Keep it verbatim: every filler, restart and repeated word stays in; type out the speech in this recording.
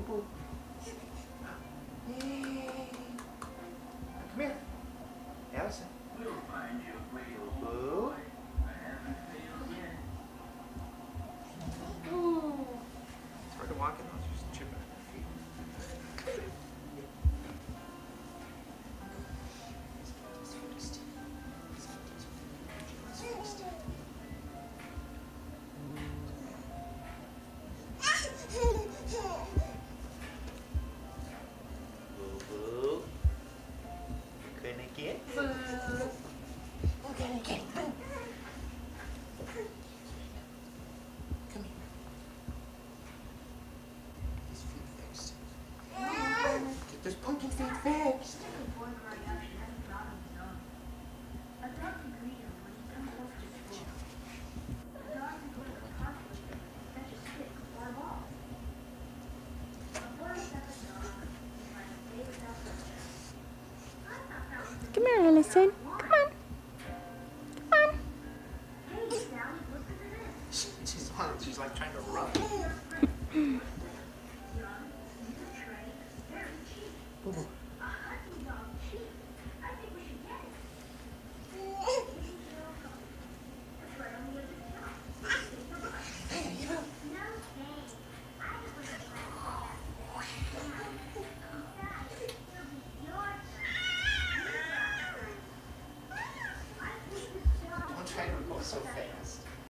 boo. Hey. Come here. Allison. Boo. It's hard to walk in those. You're just chipping at your feet. Boo. You're gonna get boo. You're gonna get boo. Come here. His feet fixed. Get those pumpkin feet fixed. Come here, Allison. Come on. Come on. She's on. She's like trying to run. Boo boo.